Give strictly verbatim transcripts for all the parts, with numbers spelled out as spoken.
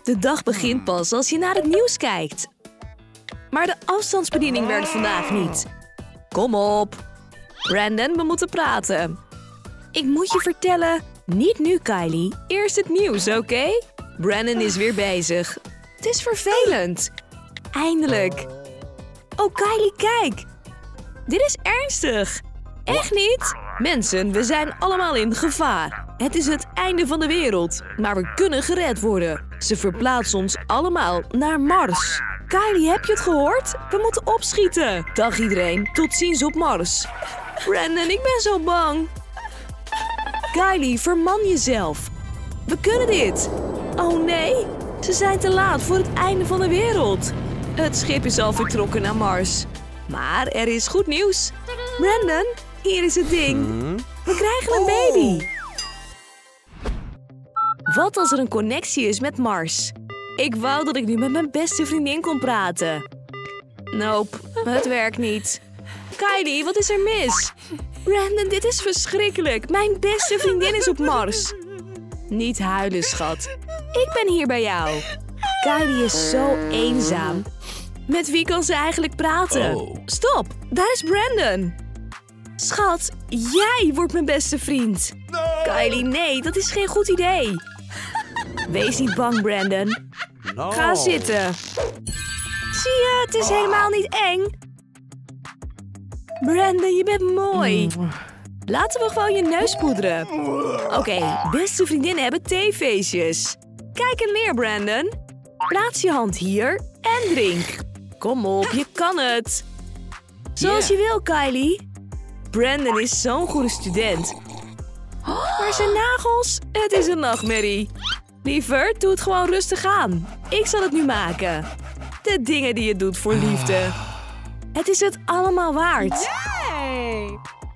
De dag begint pas als je naar het nieuws kijkt. Maar de afstandsbediening werkt vandaag niet. Kom op. Brandon, we moeten praten. Ik moet je vertellen, niet nu Kylie. Eerst het nieuws, oké? Okay? Brandon is weer bezig. Het is vervelend. Eindelijk. Oh Kylie, kijk. Dit is ernstig. Echt niet? Mensen, we zijn allemaal in gevaar. Het is het einde van de wereld, maar we kunnen gered worden. Ze verplaatsen ons allemaal naar Mars. Kylie, heb je het gehoord? We moeten opschieten. Dag iedereen, tot ziens op Mars. Brandon, ik ben zo bang. Kylie, verman jezelf. We kunnen dit. Oh nee, ze zijn te laat voor het einde van de wereld. Het schip is al vertrokken naar Mars. Maar er is goed nieuws. Brandon, hier is het ding. We krijgen een baby. Wat als er een connectie is met Mars? Ik wou dat ik nu met mijn beste vriendin kon praten. Nope, het werkt niet. Kylie, wat is er mis? Brandon, dit is verschrikkelijk. Mijn beste vriendin is op Mars. Niet huilen, schat. Ik ben hier bij jou. Kylie is zo eenzaam. Met wie kan ze eigenlijk praten? Oh. Stop, daar is Brandon. Schat, jij wordt mijn beste vriend. No. Kylie, nee, dat is geen goed idee. Wees niet bang, Brandon. No. Ga zitten. Zie je, het is helemaal niet eng. Brandon, je bent mooi. Laten we gewoon je neus poederen. Oké, okay, beste vriendinnen hebben theefeestjes. Kijk en leer, Brandon. Plaats je hand hier en drink. Kom op, je kan het. Zoals je wil, Kylie. Brandon is zo'n goede student. Maar zijn nagels, het is een nachtmerrie. Liever, doe het gewoon rustig aan. Ik zal het nu maken. De dingen die je doet voor liefde. Het is het allemaal waard. Yay!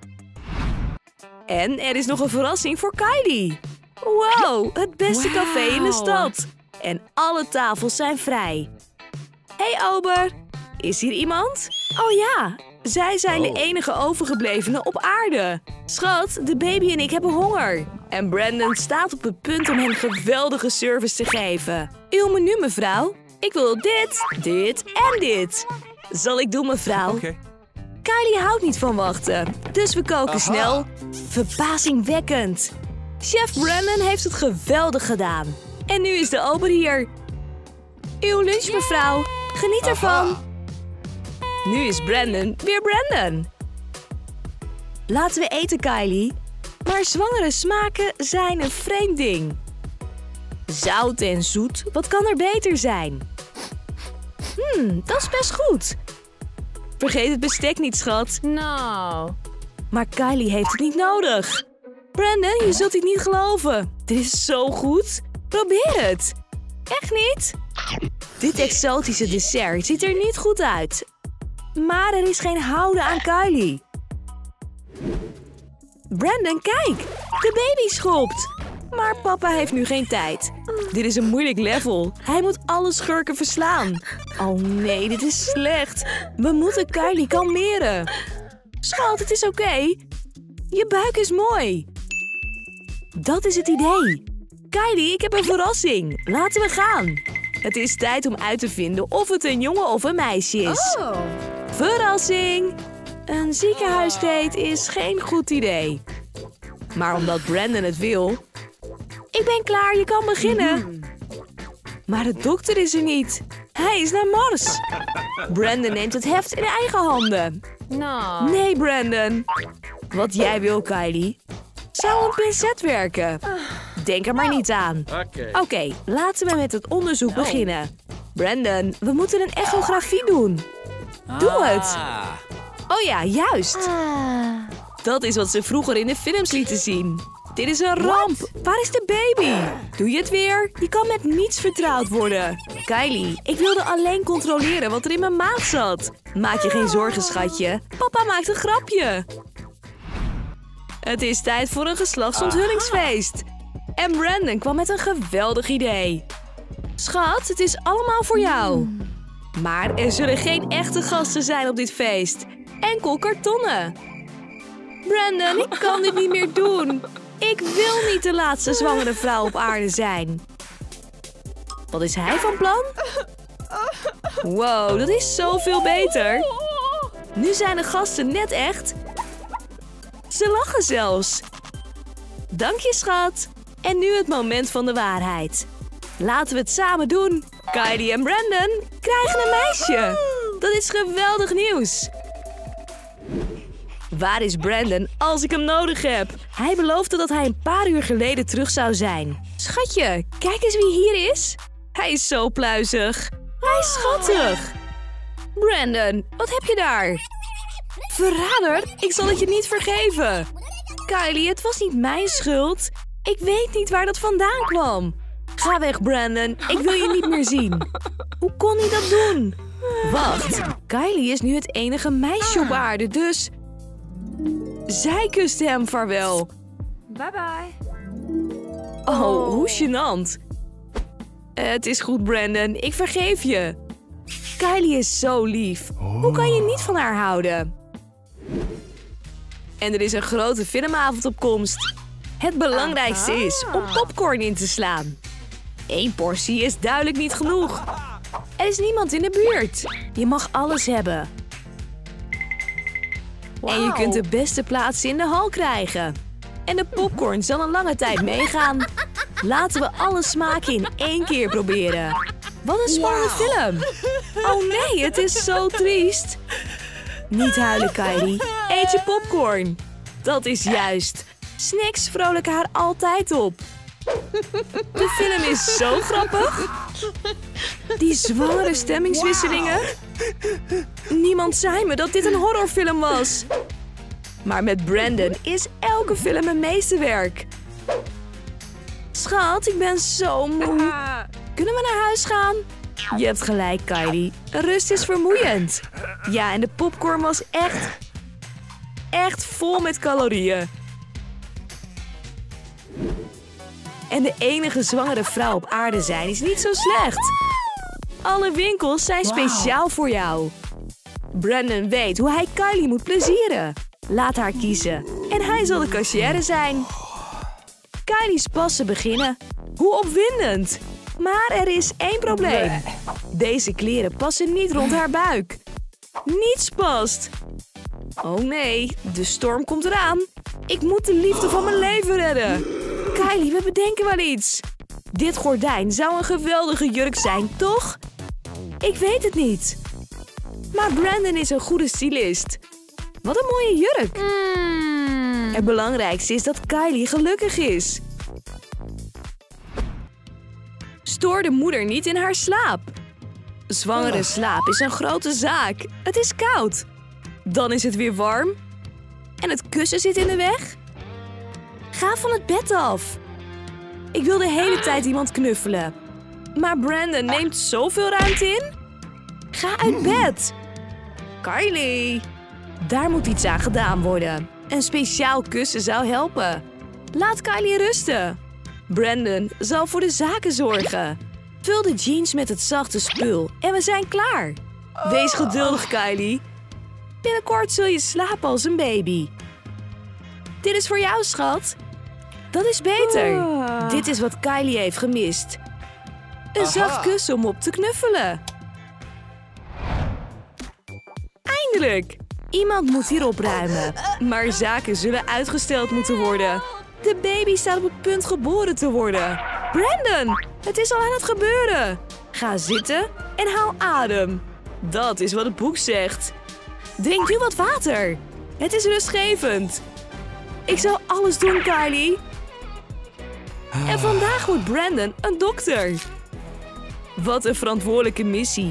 En er is nog een verrassing voor Kylie. Wow, het beste Wow. café in de stad. En alle tafels zijn vrij. Hey Ober, is hier iemand? Oh ja, zij zijn de Oh. enige overgeblevenen op aarde. Schat, de baby en ik hebben honger. En Brandon staat op het punt om hen geweldige service te geven. Uw menu, mevrouw. Ik wil dit, dit en dit. Zal ik doen, mevrouw? Oké. Okay. Kylie houdt niet van wachten, dus we koken Aha. snel. Verbazingwekkend. Chef Brandon heeft het geweldig gedaan. En nu is de ober hier. Uw lunch, mevrouw. Geniet ervan. Aha. Nu is Brandon weer Brandon. Laten we eten, Kylie. Maar zwangere smaken zijn een vreemd ding. Zout en zoet, wat kan er beter zijn? Hmm, dat is best goed. Vergeet het bestek niet, schat. Nou. Maar Kylie heeft het niet nodig. Brandon, je zult dit niet geloven. Dit is zo goed. Probeer het. Echt niet? Dit exotische dessert ziet er niet goed uit. Maar er is geen houden aan Kylie. Brandon, kijk. De baby schopt. Maar papa heeft nu geen tijd. Dit is een moeilijk level. Hij moet alle schurken verslaan. Oh nee, dit is slecht. We moeten Kylie kalmeren. Schat, het is oké. Okay. Je buik is mooi. Dat is het idee. Kylie, ik heb een verrassing. Laten we gaan. Het is tijd om uit te vinden of het een jongen of een meisje is. Oh. Verrassing! Een ziekenhuisdate is geen goed idee. Maar omdat Brandon het wil... Ik ben klaar, je kan beginnen. Maar de dokter is er niet. Hij is naar Mars. Brandon neemt het heft in eigen handen. Nou. Nee, Brandon. Wat jij wil, Kylie. Zou een pincet werken? Denk er maar niet aan. Oké. Oké, okay, laten we met het onderzoek beginnen. Brandon, we moeten een echografie doen. Doe het. Ah. Oh ja, juist. Ah. Dat is wat ze vroeger in de films lieten zien. Dit is een ramp. Waar is de baby? Doe je het weer? Je kan met niets vertrouwd worden. Kylie, ik wilde alleen controleren wat er in mijn maag zat. Maak je geen zorgen, schatje. Papa maakt een grapje. Het is tijd voor een geslachtsonthullingfeest. En Brandon kwam met een geweldig idee. Schat, het is allemaal voor jou. Maar er zullen geen echte gasten zijn op dit feest. Enkel kartonnen. Brandon, ik kan dit niet meer doen. Ik wil niet de laatste zwangere vrouw op aarde zijn. Wat is hij van plan? Wow, dat is zoveel beter. Nu zijn de gasten net echt. Ze lachen zelfs. Dank je, schat. En nu het moment van de waarheid. Laten we het samen doen. Kylie en Brandon krijgen een meisje. Dat is geweldig nieuws. Waar is Brandon als ik hem nodig heb? Hij beloofde dat hij een paar uur geleden terug zou zijn. Schatje, kijk eens wie hier is. Hij is zo pluizig. Hij is schattig. Brandon, wat heb je daar? Verrader, ik zal het je niet vergeven. Kylie, het was niet mijn schuld. Ik weet niet waar dat vandaan kwam. Ga weg, Brandon. Ik wil je niet meer zien. Hoe kon hij dat doen? Wacht, Kylie is nu het enige meisje op aarde, dus... Zij kuste hem vaarwel. Bye bye. Oh, hoe gênant. Het is goed, Brandon. Ik vergeef je. Kylie is zo lief. Hoe kan je niet van haar houden? En er is een grote filmavond op komst. Het belangrijkste is om popcorn in te slaan. Eén portie is duidelijk niet genoeg. Er is niemand in de buurt. Je mag alles hebben. En je kunt de beste plaatsen in de hal krijgen. En de popcorn zal een lange tijd meegaan. Laten we alle smaken in één keer proberen. Wat een spannende film. Oh nee, het is zo triest. Niet huilen, Kylie. Eet je popcorn. Dat is juist. Snacks vrolijken haar altijd op. De film is zo grappig. Die zware stemmingswisselingen. Niemand zei me dat dit een horrorfilm was. Maar met Brandon is elke film een meesterwerk. Schat, ik ben zo moe. Kunnen we naar huis gaan? Je hebt gelijk, Kylie. Rust is vermoeiend. Ja, en de popcorn was echt... echt vol met calorieën. En de enige zwangere vrouw op aarde zijn is niet zo slecht. Alle winkels zijn speciaal voor jou. Brandon weet hoe hij Kylie moet plezieren. Laat haar kiezen. En hij zal de cashier zijn. Kylie's passen beginnen. Hoe opwindend. Maar er is één probleem. Deze kleren passen niet rond haar buik. Niets past. Oh nee, de storm komt eraan. Ik moet de liefde van mijn leven redden. Kylie, we bedenken wel iets. Dit gordijn zou een geweldige jurk zijn, toch? Ik weet het niet. Maar Brandon is een goede stylist. Wat een mooie jurk. Mm. Het belangrijkste is dat Kylie gelukkig is. Stoor de moeder niet in haar slaap. Zwangere slaap is een grote zaak. Het is koud. Dan is het weer warm. En het kussen zit in de weg. Ga van het bed af. Ik wil de hele tijd iemand knuffelen. Maar Brandon neemt zoveel ruimte in. Ga uit bed. Kylie. Daar moet iets aan gedaan worden. Een speciaal kussen zou helpen. Laat Kylie rusten. Brandon zal voor de zaken zorgen. Vul de jeans met het zachte spul en we zijn klaar. Wees geduldig, Kylie. Binnenkort zul je slapen als een baby. Dit is voor jou, schat. Dat is beter. Ah. Dit is wat Kylie heeft gemist. Een zacht kussen om op te knuffelen. Eindelijk! Iemand moet hier opruimen. Maar zaken zullen uitgesteld moeten worden. De baby staat op het punt geboren te worden. Brandon, het is al aan het gebeuren. Ga zitten en haal adem. Dat is wat het boek zegt. Drink nu wat water. Het is rustgevend. Ik zal alles doen, Kylie. En vandaag wordt Brandon een dokter. Wat een verantwoordelijke missie.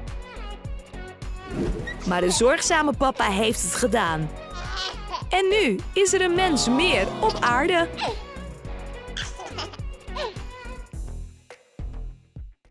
Maar de zorgzame papa heeft het gedaan. En nu is er een mens meer op aarde.